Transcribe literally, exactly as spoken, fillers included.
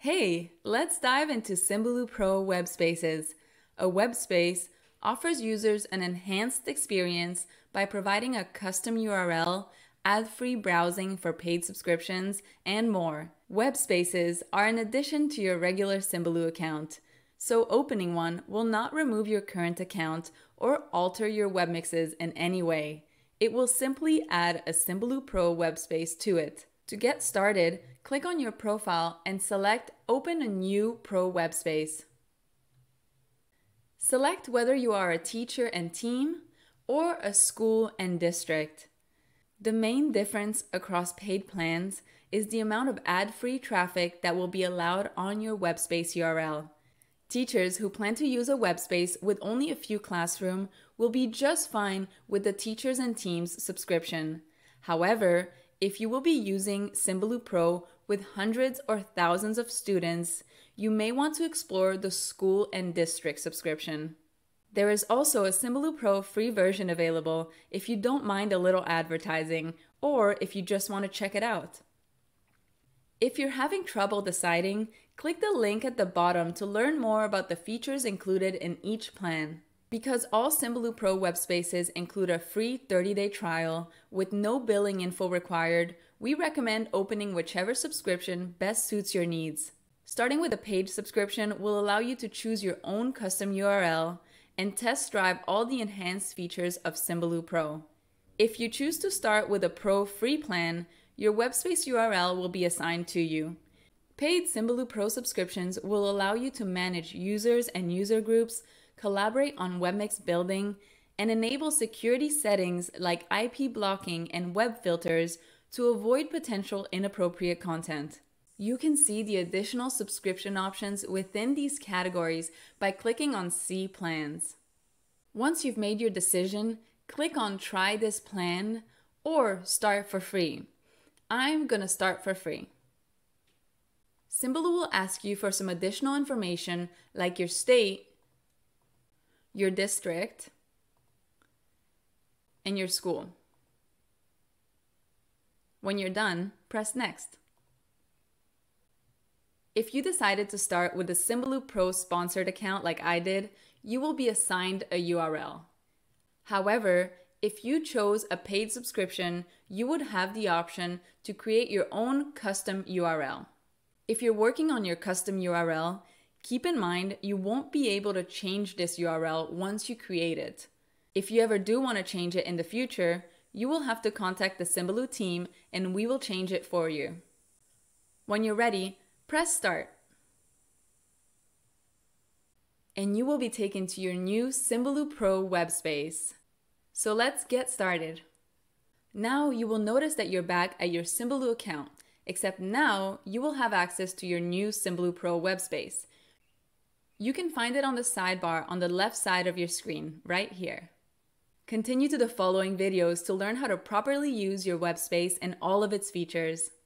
Hey, let's dive into Symbaloo Pro Webspaces. A webspace offers users an enhanced experience by providing a custom U R L, ad-free browsing for paid subscriptions, and more. Webspaces are an addition to your regular Symbaloo account, so opening one will not remove your current account or alter your webmixes in any way. It will simply add a Symbaloo Pro Webspace to it. To get started, click on your profile and select Open a new Pro Webspace. Select whether you are a teacher and team or a school and district. The main difference across paid plans is the amount of ad-free traffic that will be allowed on your Webspace U R L. Teachers who plan to use a Webspace with only a few classrooms will be just fine with the Teachers and Teams subscription. However, if you will be using Symbaloo Pro with hundreds or thousands of students, you may want to explore the school and district subscription. There is also a Symbaloo Pro free version available if you don't mind a little advertising or if you just want to check it out. If you're having trouble deciding, click the link at the bottom to learn more about the features included in each plan. Because all Symbaloo Pro Webspaces include a free thirty day trial with no billing info required, we recommend opening whichever subscription best suits your needs. Starting with a paid subscription will allow you to choose your own custom U R L and test drive all the enhanced features of Symbaloo Pro. If you choose to start with a Pro free plan, your Webspace U R L will be assigned to you. Paid Symbaloo Pro subscriptions will allow you to manage users and user groups, collaborate on webmix building, and enable security settings like I P blocking and web filters to avoid potential inappropriate content. You can see the additional subscription options within these categories by clicking on See Plans. Once you've made your decision, click on Try this plan or Start for free. I'm gonna start for free. Symbaloo will ask you for some additional information like your state, your district, and your school. When you're done, press Next. If you decided to start with a Symbaloo Pro sponsored account like I did, you will be assigned a U R L. However, if you chose a paid subscription, you would have the option to create your own custom U R L. If you're working on your custom U R L, keep in mind you won't be able to change this U R L once you create it. If you ever do want to change it in the future, you will have to contact the Symbaloo team and we will change it for you. When you're ready, press Start. And you will be taken to your new Symbaloo Pro Webspace. So let's get started. Now you will notice that you're back at your Symbaloo account, except now you will have access to your new Symbaloo Pro Webspace. You can find it on the sidebar on the left side of your screen, right here. Continue to the following videos to learn how to properly use your Webspace and all of its features.